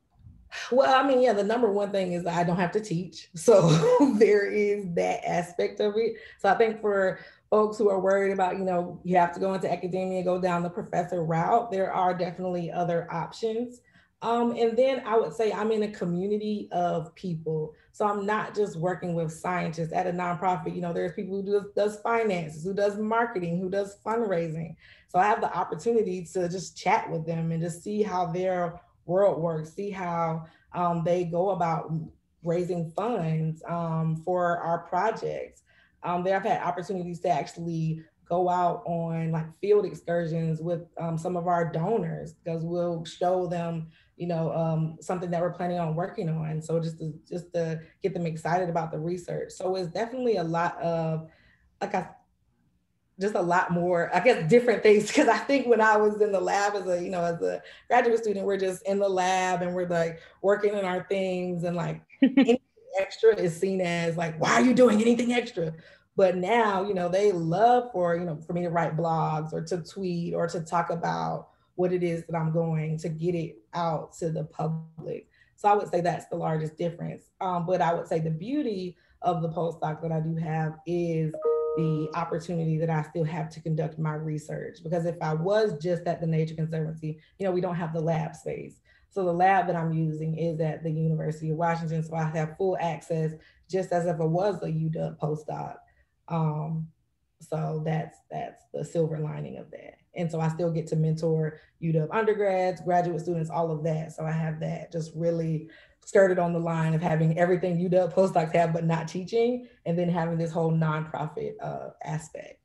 Well, I mean, yeah, the number one thing is I don't have to teach. So there is that aspect of it. So I think for folks who are worried about, you know, you have to go into academia, go down the professor route, there are definitely other options. Um, and then I would say I'm in a community of people. So I'm not just working with scientists at a nonprofit. You know, there's people who do, does finances, who does marketing, who does fundraising. So I have the opportunity to just chat with them and just see how their world works, see how um, they go about raising funds um, for our projects. Um, there I've had opportunities to actually go out on like field excursions with um, some of our donors because we'll show them, you know, um, something that we're planning on working on. So just to, just to get them excited about the research. So it's definitely a lot of, like I just a lot more, I guess, different things. Because I think when I was in the lab as a, you know, as a graduate student, we're just in the lab and we're like working on our things and like anything extra is seen as like, why are you doing anything extra? But now, you know, they love for, you know, for me to write blogs or to tweet or to talk about what it is that I'm going to get it out to the public. So I would say that's the largest difference. Um, but I would say the beauty of the postdoc that I do have is the opportunity that I still have to conduct my research. Because if I was just at the Nature Conservancy, you know, we don't have the lab space. So the lab that I'm using is at the University of Washington. So I have full access just as if I was a U W postdoc. Um, so that's that's the silver lining of that. And so I still get to mentor U W undergrads, graduate students, all of that. So I have that just really started on the line of having everything U W postdocs have, but not teaching, and then having this whole nonprofit uh, aspect.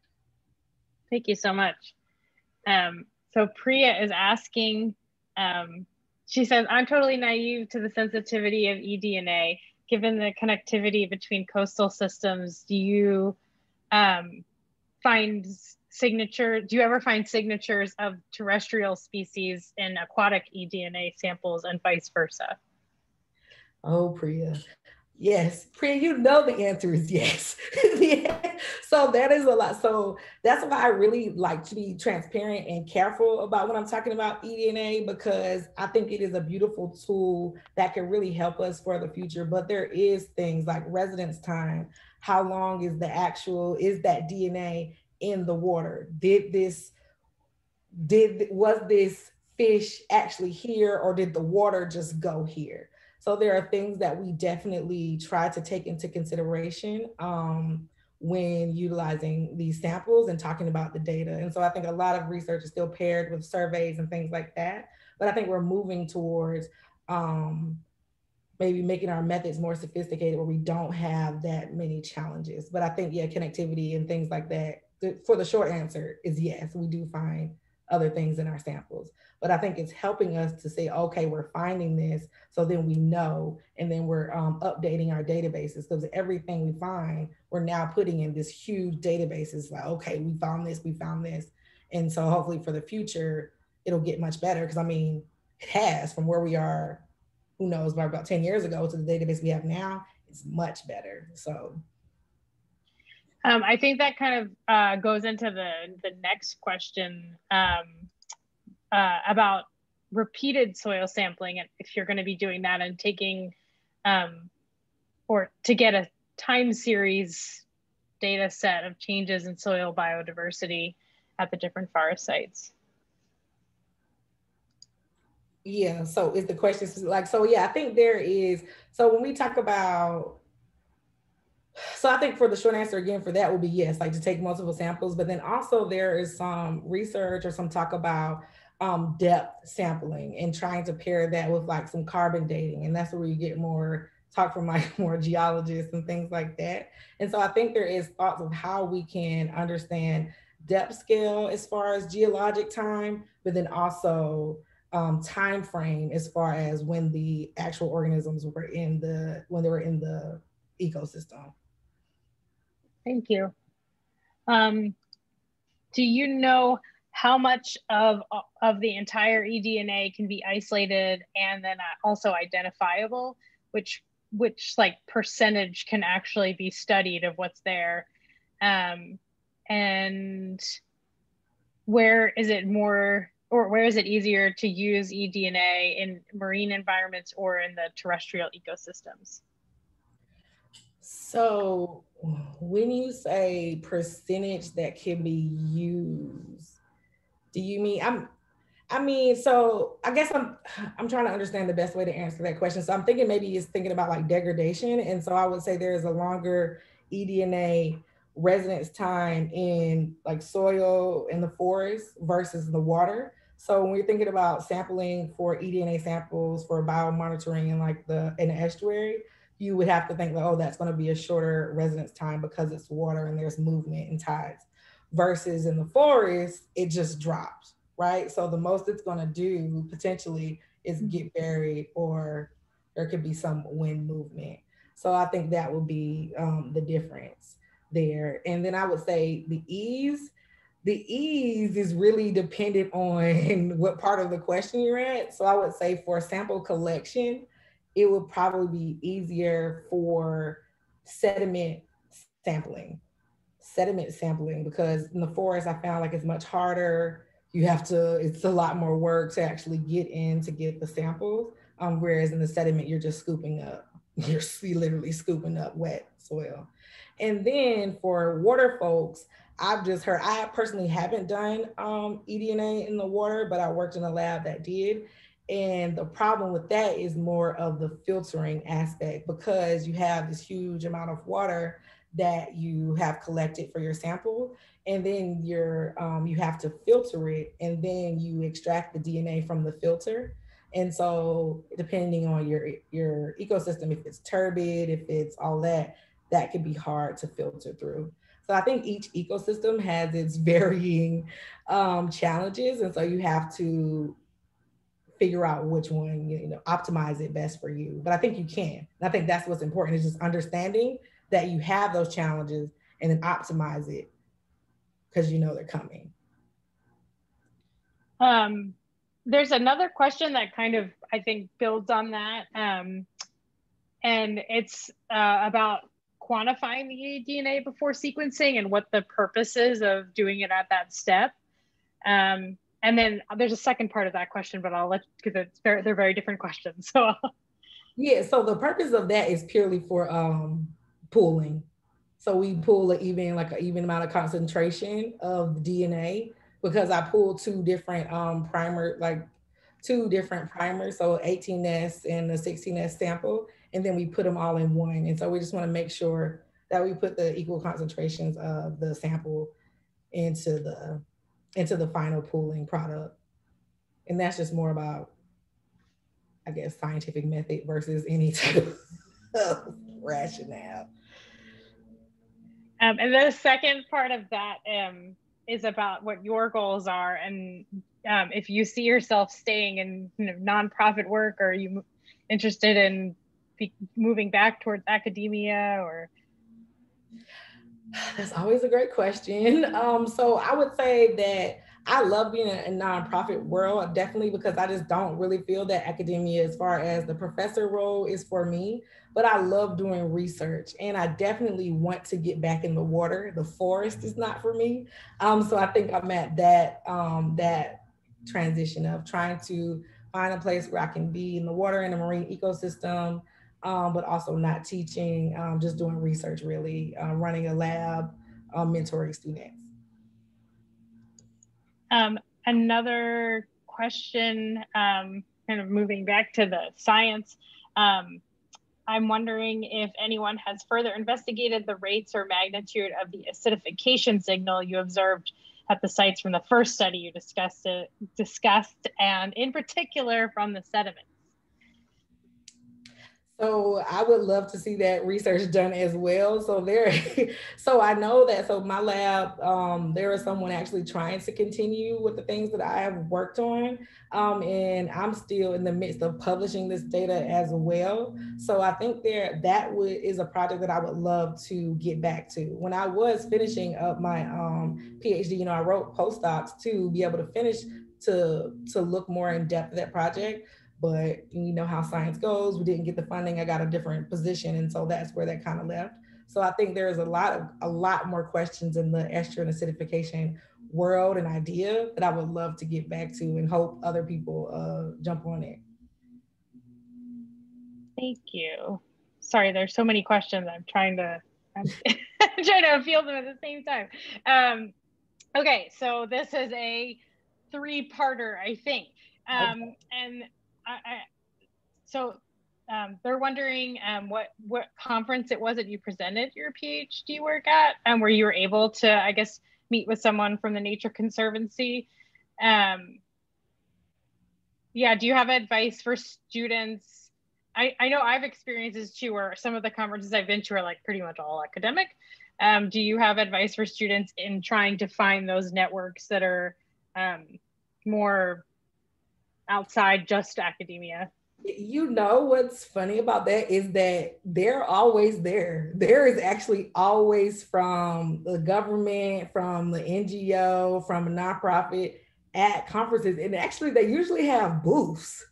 Thank you so much. Um, so Priya is asking, um, she says, I'm totally naive to the sensitivity of eDNA. Given the connectivity between coastal systems, do you um, find signature, do you ever find signatures of terrestrial species in aquatic eDNA samples and vice versa? Oh, Priya. Yes, Priya, you know the answer is yes. Yeah. So that is a lot. So that's why I really like to be transparent and careful about when I'm talking about eDNA, because I think it is a beautiful tool that can really help us for the future. But there is things like residence time. How long is the actual, is that D N A in the water? Did this, did, was this fish actually here, or did the water just go here? So there are things that we definitely try to take into consideration um, when utilizing these samples and talking about the data. And so I think a lot of research is still paired with surveys and things like that. But I think we're moving towards um, maybe making our methods more sophisticated where we don't have that many challenges. But I think, yeah, connectivity and things like that, for the short answer is yes, we do find other things in our samples. But I think it's helping us to say, okay, we're finding this, so then we know, and then we're um, updating our databases, because everything we find, we're now putting in this huge databases like, okay, we found this, we found this. And so hopefully for the future, it'll get much better, because I mean, it has, from where we are, who knows, by about ten years ago to the database we have now, it's much better, so. Um, I think that kind of uh, goes into the, the next question um, uh, about repeated soil sampling, and if you're going to be doing that and taking, um, or to get a time series data set of changes in soil biodiversity at the different forest sites. Yeah, so is the question like, so yeah, I think there is, so when we talk about, so I think for the short answer again for that would be yes, like to take multiple samples, but then also there is some research or some talk about um, depth sampling and trying to pair that with like some carbon dating. And that's where you get more talk from like more geologists and things like that. And so I think there is thoughts of how we can understand depth scale as far as geologic time, but then also um, time frame as far as when the actual organisms were in the, when they were in the ecosystem. Thank you. Um, do you know how much of, of the entire eDNA can be isolated and then also identifiable, which, which like percentage can actually be studied of what's there? Um, and where is it more, or where is it easier to use eDNA in marine environments or in the terrestrial ecosystems? So when you say percentage that can be used, do you mean, I'm, I mean, so I guess I'm, I'm trying to understand the best way to answer that question. So I'm thinking maybe it's thinking about like degradation. And so I would say there is a longer eDNA residence time in like soil in the forest versus the water. So when we're thinking about sampling for eDNA samples for biomonitoring in like the, in the estuary, you would have to think like, oh, that's going to be a shorter residence time because it's water and there's movement and tides. Versus in the forest, it just drops, right? So the most it's going to do potentially is get buried, or there could be some wind movement. So I think that would be um, the difference there. And then I would say the ease, the ease is really dependent on what part of the question you're at. So I would say for sample collection, it would probably be easier for sediment sampling, sediment sampling, because in the forest, I found like it's much harder. You have to, it's a lot more work to actually get in to get the samples. Um, whereas in the sediment, you're just scooping up, you're literally scooping up wet soil. And then for water folks, I've just heard, I personally haven't done um, eDNA in the water, but I worked in a lab that did. And the problem with that is more of the filtering aspect, because you have this huge amount of water that you have collected for your sample, and then you're, um, you have to filter it, and then you extract the D N A from the filter. And so depending on your, your ecosystem, if it's turbid, if it's all that, that can be hard to filter through. So I think each ecosystem has its varying um, challenges. And so you have to figure out which one, you know, optimize it best for you. But I think you can. And I think that's what's important, is just understanding that you have those challenges and then optimize it because you know they're coming. Um, there's another question that kind of, I think, builds on that. Um, and it's uh, about quantifying the D N A before sequencing and what the purpose is of doing it at that step. Um, and then there's a second part of that question, but I'll let, because it's very, they're very different questions. So yeah, so the purpose of that is purely for um, pooling. So we pull an even, like an even amount of concentration of D N A, because I pulled two different um, primer, like two different primers, so eighteen S and a sixteen S sample, and then we put them all in one. And so we just want to make sure that we put the equal concentrations of the sample into the into the final pooling product. And that's just more about, I guess, scientific method versus any type of rationale. Um, and the second part of that um, is about what your goals are, and um, if you see yourself staying in, you know, nonprofit work, or are you interested in be moving back towards academia, or? That's always a great question. Um, so I would say that I love being in a nonprofit world, definitely, because I just don't really feel that academia, as far as the professor role, is for me. But I love doing research, and I definitely want to get back in the water. The forest is not for me. Um, so I think I'm at that, um, that transition of trying to find a place where I can be in the water, in the marine ecosystem, um, but also not teaching, um, just doing research, really, uh, running a lab, um, mentoring students. Um, another question, um, kind of moving back to the science, um, I'm wondering if anyone has further investigated the rates or magnitude of the acidification signal you observed at the sites from the first study you discussed, uh, discussed, and in particular from the sediments. So I would love to see that research done as well. So there, so I know that, so my lab, um, there is someone actually trying to continue with the things that I have worked on. Um, and I'm still in the midst of publishing this data as well. So I think there, that would, is a project that I would love to get back to. When I was finishing up my um, PhD, you know, I wrote postdocs to be able to finish, to, to look more in depth at that project. But you know how science goes, we didn't get the funding, I got a different position. And so that's where that kind of left. So I think there's a lot of a lot more questions in the estuarine acidification world and idea that I would love to get back to and hope other people uh, jump on it. Thank you. Sorry, there's so many questions. I'm trying to I'm trying to field them at the same time. Um, okay, so this is a three-parter, I think. Um, okay. And I, I, so um, they're wondering um, what what conference it was that you presented your PhD work at, and where you were able to, I guess, meet with someone from the Nature Conservancy. Um, yeah, do you have advice for students? I, I know I've experienced this too, where some of the conferences I've been to are like pretty much all academic. Um, do you have advice for students in trying to find those networks that are um, more outside just academia? You know, what's funny about that is that they're always there. There is actually always, from the government, from the N G O, from a nonprofit, at conferences. And actually they usually have booths.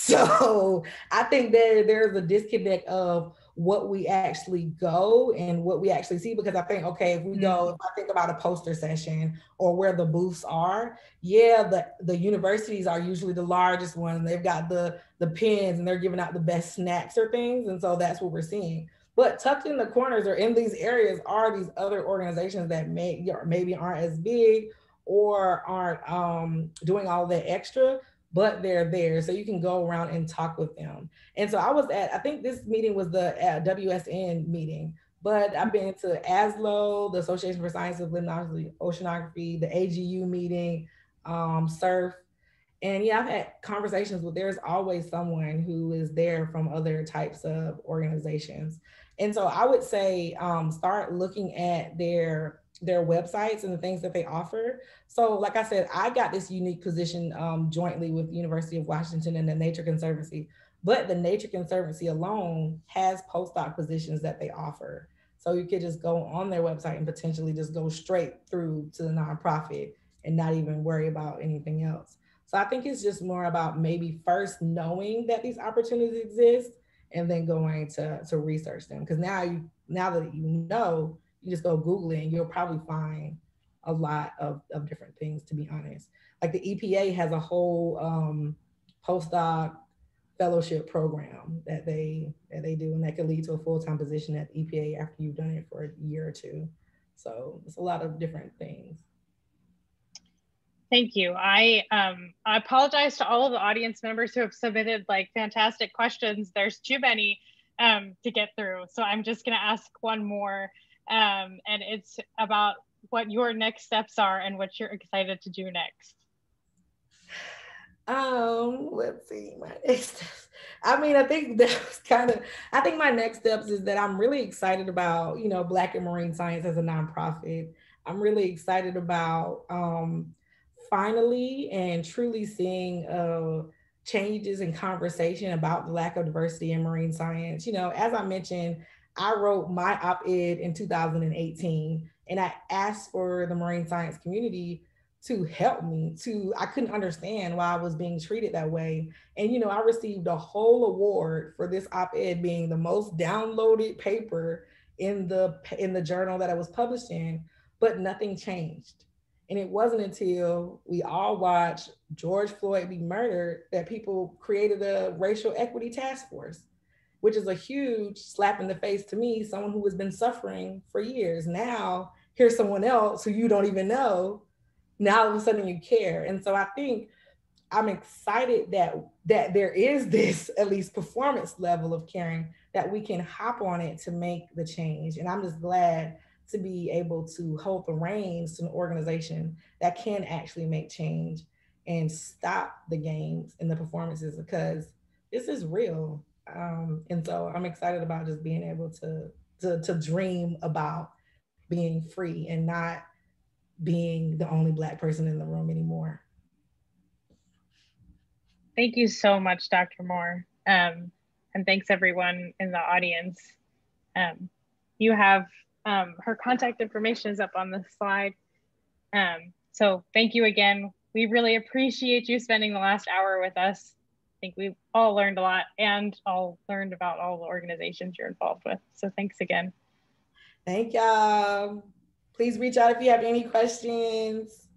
So I think that there's a disconnect of what we actually go and what we actually see, because I think, okay, if we go, if I think about a poster session or where the booths are, yeah, the, the universities are usually the largest one. They've got the, the pens and they're giving out the best snacks or things. And so that's what we're seeing. But tucked in the corners or in these areas are these other organizations that may, maybe aren't as big or aren't um, doing all that extra, but they're there. So you can go around and talk with them. And so I was at, I think this meeting was the uh, W S N meeting, but I've been to A S L O, the Association for Science of Limnology, Oceanography, the A G U meeting, um, SURF. And yeah, I've had conversations with, there's always someone who is there from other types of organizations. And so I would say um, start looking at their their websites and the things that they offer. So like I said, I got this unique position um, jointly with the University of Washington and the Nature Conservancy, but the Nature Conservancy alone has postdoc positions that they offer. So you could just go on their website and potentially just go straight through to the nonprofit and not even worry about anything else. So I think it's just more about maybe first knowing that these opportunities exist and then going to, to research them. Because now you, now that you know, you just go Google it and you'll probably find a lot of, of different things, to be honest. Like the E P A has a whole um, postdoc fellowship program that they that they do, and that could lead to a full-time position at the E P A after you've done it for a year or two. So it's a lot of different things. Thank you. I um, I apologize to all of the audience members who have submitted like fantastic questions. There's too many um, to get through. So I'm just gonna ask one more. Um, and it's about what your next steps are and what you're excited to do next. Um, let's see, my next steps. I mean, I think that was kind of, I think my next steps is that I'm really excited about, you know, Black and Marine Science as a nonprofit. I'm really excited about um, finally and truly seeing uh, changes in conversation about the lack of diversity in marine science. You know, as I mentioned, I wrote my op-ed in two thousand eighteen, and I asked for the marine science community to help me to, I couldn't understand why I was being treated that way. And, you know, I received a whole award for this op-ed being the most downloaded paper in the, in the journal that I was published in, but nothing changed. And it wasn't until we all watched George Floyd be murdered that people created a racial equity task force, which is a huge slap in the face to me, someone who has been suffering for years. Now, here's someone else who you don't even know. Now all of a sudden you care. And so I think I'm excited that, that there is this, at least performance level of caring, that we can hop on it to make the change. And I'm just glad to be able to hold the reins to an organization that can actually make change and stop the games and the performances, because this is real. Um, and so I'm excited about just being able to, to, to dream about being free and not being the only Black person in the room anymore. Thank you so much, Doctor Moore. Um, and thanks everyone in the audience. Um, you have um, her contact information is up on the slide. Um, so thank you again. We really appreciate you spending the last hour with us. I think we've all learned a lot and all learned about all the organizations you're involved with. So thanks again. Thank y'all. Please reach out if you have any questions.